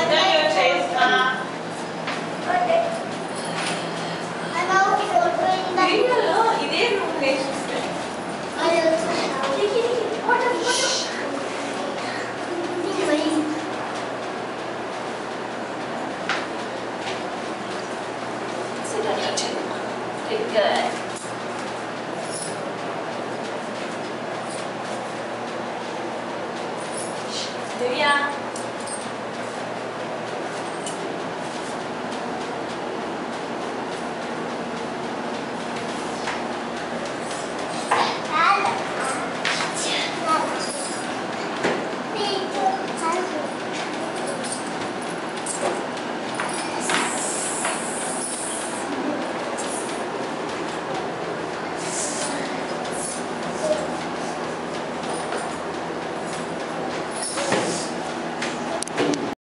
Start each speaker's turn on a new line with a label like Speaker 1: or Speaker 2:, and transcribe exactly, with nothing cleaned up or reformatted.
Speaker 1: your face, Ma. Video, ఇదే నువ్వు నేర్చుకుంటే. Sit on your chin. Good.